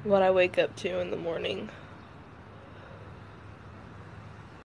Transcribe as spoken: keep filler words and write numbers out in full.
what I wake up to in the morning.